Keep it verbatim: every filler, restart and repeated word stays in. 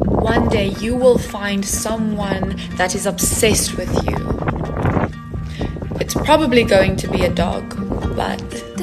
One day you will find someone that is obsessed with you. It's probably going to be a dog, but